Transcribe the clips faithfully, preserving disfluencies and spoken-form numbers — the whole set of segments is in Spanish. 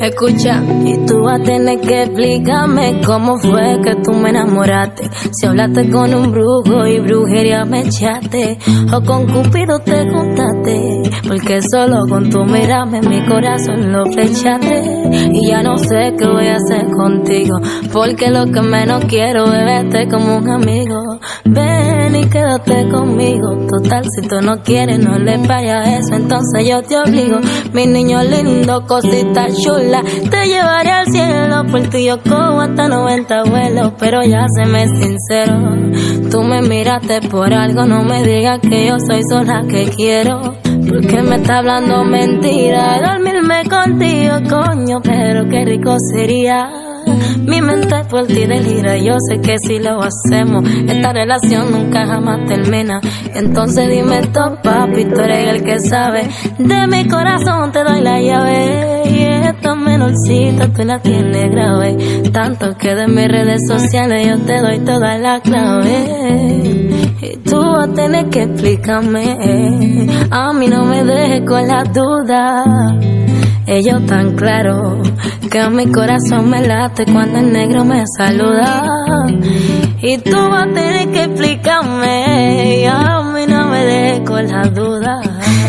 Escucha, y tú vas a tener que explicarme cómo fue que tú me enamoraste. Si hablaste con un brujo y brujería me echaste, o con Cupido te juntaste, porque solo con tu mirarme mi corazón lo flechaste. Y ya no sé qué voy a hacer contigo, porque lo que menos quiero es verte como un amigo. Ven y quédate conmigo, total si tú no quieres no le vayas a eso, entonces yo te obligo. Mi niño lindo, cosita chula, te llevaré al cielo, por ti yo cojo hasta noventa vuelos. Pero ya séme sincero, tú me miraste por algo, no me digas que yo soy sola que quiero, porque me está hablando mentira, dormirme contigo, coño, pero qué rico sería. Mi mente por ti delira, yo sé que si lo hacemos, esta relación nunca jamás termina. Entonces dime esto, papi, tú eres el que sabe, de mi corazón te doy la llave. Y esta menorcita tú la tienes grave, tanto que de mis redes sociales yo te doy toda la clave. Y tú vas a tener que explicarme, a mí no me dejes con las dudas. Ellos tan claro que mi corazón me late cuando el negro me saluda. Y tú vas a tener que explicarme, y a mí no me dejes con las dudas.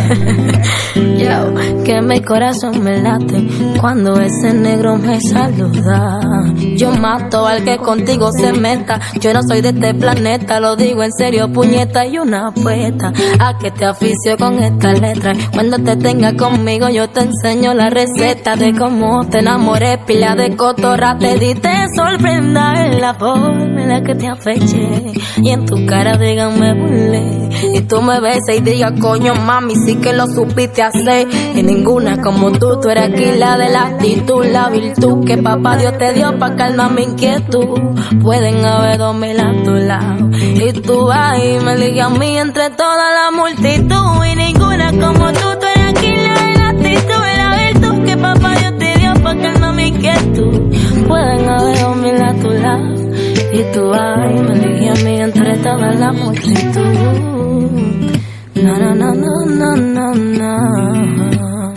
Yo, que mi corazón me late cuando ese negro me saluda. Yo mato al que contigo se meta, yo no soy de este planeta, lo digo en serio, puñeta, y una apuesta a que te aficio con estas letras. Cuando te tenga conmigo yo te enseño la receta de cómo te enamoré, pila de cotorra te di, te sorprenda en la forma en la que te afeché, y en tu cara digan me burlé, y tú me besas y digas coño mami sí que lo supiste hacer. Y ninguna como tú, tú eres aquí la de la actitud, la virtud que papá Dios te dio pa' calmar mi inquietud. Pueden haber dos mil a tu lado, y tú vas y me ligas a mí entre toda la multitud. Y ninguna como tú, tú eres aquí la de la actitud, la virtud que papá Dios te dio pa' calmar mi inquietud. Pueden haber dos mil a tu lado, y tú vas y me ligas a mí entre toda la multitud. Na na na na na na.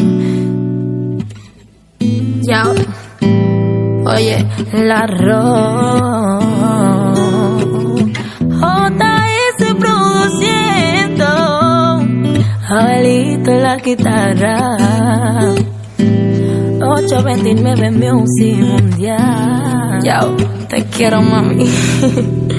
Ya, oye, la Ro J S produciendo, Abelito en la guitarra, ocho veintinueve Music Mundial. Ya, te quiero mami.